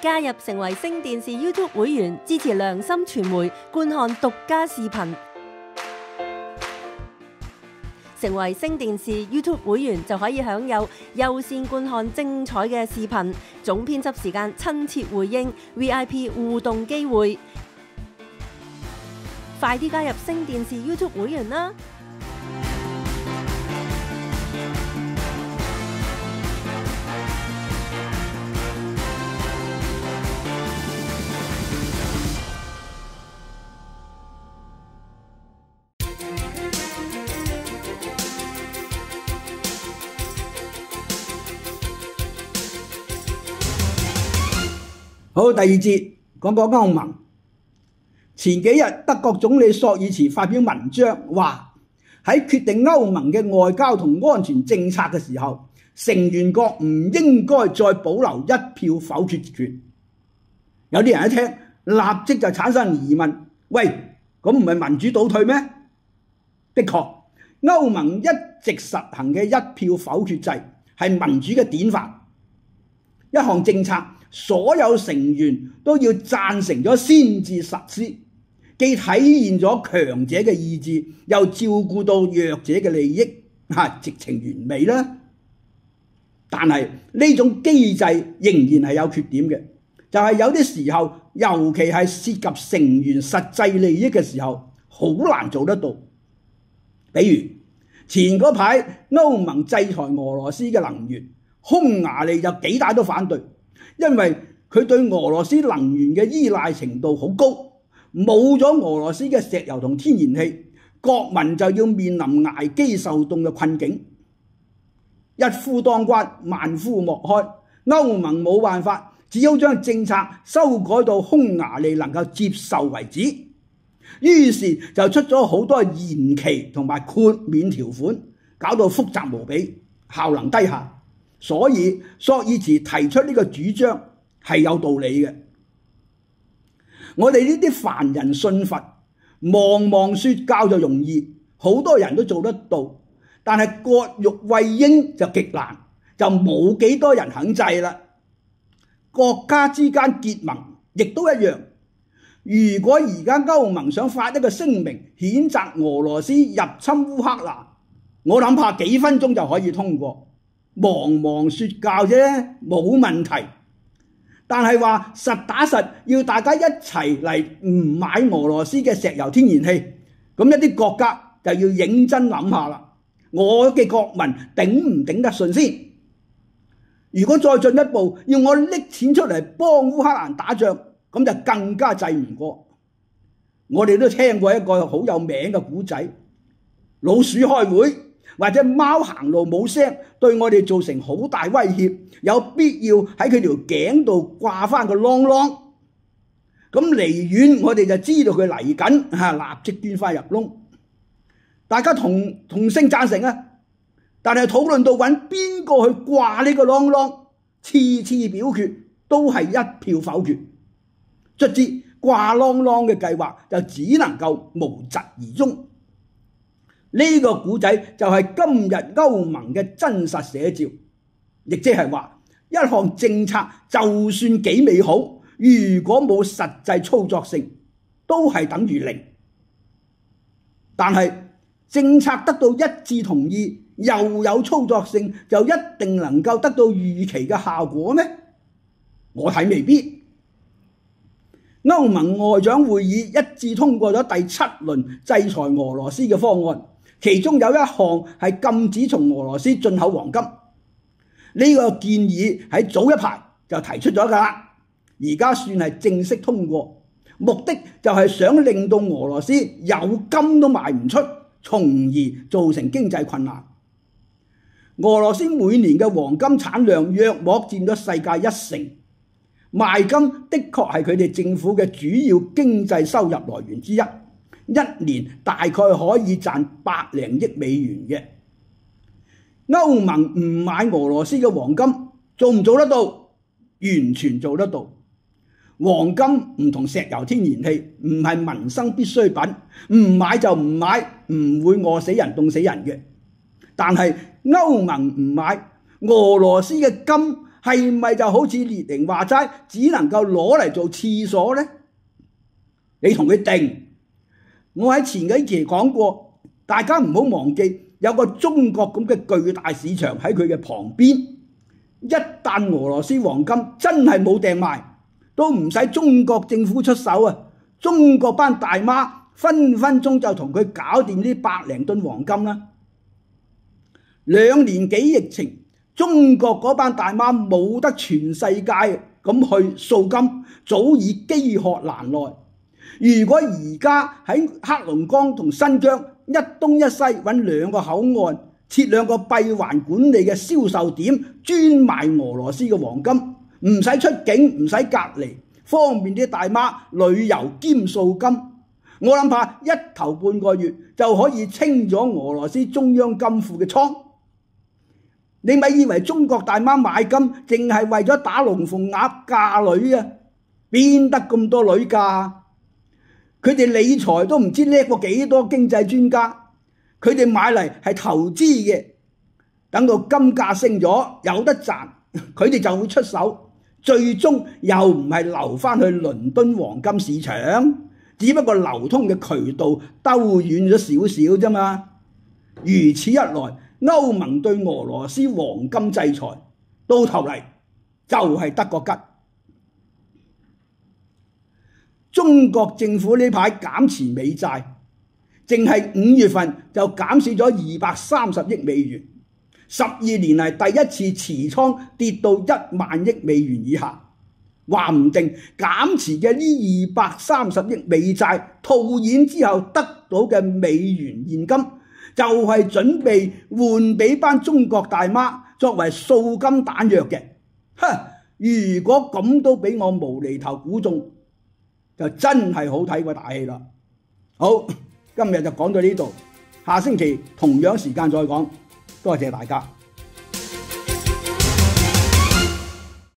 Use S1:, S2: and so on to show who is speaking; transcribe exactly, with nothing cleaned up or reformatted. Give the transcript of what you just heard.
S1: 加入成為星電視 YouTube 會員，支持良心傳媒，觀看獨家視頻。成為星電視 YouTube 會員就可以享有優先觀看精彩嘅視頻，總編輯時間親切回應 V I P 互動機會。快啲加入星電視 YouTube 會員啦！
S2: 好，第二節講講歐盟。前幾日德國總理朔爾茨發表文章，話喺決定歐盟嘅外交同安全政策嘅時候，成員國唔應該再保留一票否決權。有啲人一聽，立即就產生疑問：喂，咁唔係民主倒退咩？的確，歐盟一直實行嘅一票否決制係民主嘅典範。一項政策，所有成員都要贊成咗先至實施，既體現咗強者嘅意志，又照顧到弱者嘅利益，嚇，直情完美啦。但係呢種機制仍然係有缺點嘅，就係有啲時候，尤其係涉及成員實際利益嘅時候，好難做得到。比如前嗰排歐盟制裁俄羅斯嘅能源，匈牙利就幾大都反對。因為佢對俄羅斯能源嘅依賴程度好高，冇咗俄羅斯嘅石油同天然氣，國民就要面臨捱飢受凍嘅困境。一夫當關，萬夫莫開，歐盟冇辦法，只好將政策修改到匈牙利能夠接受為止。於是就出咗好多延期同埋豁免條款，搞到複雜無比，效能低下。所以朔爾茨提出呢個主張係有道理嘅。我哋呢啲凡人信佛，望望說教就容易，好多人都做得到，但係割肉餵鷹就極難，就冇幾多人肯制啦。國家之間結盟亦都一樣。如果而家歐盟想發一個聲明譴責俄羅斯入侵烏克蘭，我諗怕幾分鐘就可以通過。望望說教啫，冇問題。但係話實打實要大家一齊嚟唔買俄羅斯嘅石油天然氣，咁一啲國家就要認真諗下啦。我嘅國民頂唔頂得順先？如果再進一步要我拎錢出嚟幫烏克蘭打仗，咁就更加制唔過。我哋都聽過一個好有名嘅古仔，老鼠開會或者貓行路冇聲，對我哋造成好大威脅，有必要喺佢條頸度掛翻個啷啷。咁離遠我哋就知道佢嚟緊，嚇，立即捐翻入窿。大家同同聲贊成啊！但係討論到揾邊個去掛呢個啷啷，次次表決都係一票否決。卒之掛啷啷嘅計劃就只能夠無疾而終。呢個古仔就係今日歐盟嘅真實寫照，亦即係話一項政策就算幾美好，如果冇實際操作性，都係等於零。但係政策得到一致同意，又有操作性，就一定能夠得到預期嘅效果咩？我睇未必。歐盟外長會議一致通過咗第七輪制裁俄羅斯嘅方案。其中有一項係禁止從俄羅斯進口黃金，呢個建議喺早一排就提出咗㗎啦，而家算係正式通過，目的就係想令到俄羅斯有金都賣唔出，從而造成經濟困難。俄羅斯每年嘅黃金產量約莫佔咗世界一成，賣金的確係佢哋政府嘅主要經濟收入來源之一。一年大概可以賺百零億美元嘅。歐盟唔買俄羅斯嘅黃金，做唔做得到？完全做得到。黃金唔同石油天然氣，唔係民生必需品，唔買就唔買，唔會餓死人凍死人嘅。但係歐盟唔買俄羅斯嘅金， 係咪就好似列寧話齋，只能夠攞嚟做廁所呢？你同佢定。我喺前幾期講過，大家唔好忘記有個中國咁嘅巨大市場喺佢嘅旁邊。一旦俄羅斯黃金真係冇訂賣，都唔使中國政府出手啊！中國班大媽分分鐘就同佢搞掂呢百零噸黃金啦。兩年幾疫情，中國嗰班大媽冇得全世界咁去掃金，早已飢渴難耐。如果而家喺黑龍江同新疆一東一西揾兩個口岸，設兩個閉環管理嘅銷售點，專賣俄羅斯嘅黃金，唔使出境，唔使隔離，方便啲大媽旅遊兼掃金。我諗下一頭半個月就可以清咗俄羅斯中央金庫嘅倉。你咪以為中國大媽買金淨係為咗打龍鳳鈪嫁女啊？邊得咁多女嫁？佢哋理財都唔知叻過幾多經濟專家，佢哋買嚟係投資嘅，等到金價升咗有得賺，佢哋就會出手，最終又唔係流返去倫敦黃金市場，只不過流通嘅渠道兜遠咗少少啫嘛。如此一來，歐盟對俄羅斯黃金制裁，到頭嚟就係得個吉。中國政府呢排減持美債，淨係五月份就減少咗二百三十億美元，十二年嚟第一次持倉跌到一萬億美元以下。話唔定減持嘅呢二百三十億美債套現之後得到嘅美元現金，就係準備換俾班中國大媽作為掃金彈藥嘅。哼！如果咁都俾我無厘頭估中，就真係好睇過大戲啦。好，今日就講到呢度，下星期同樣時間再講，多謝大家。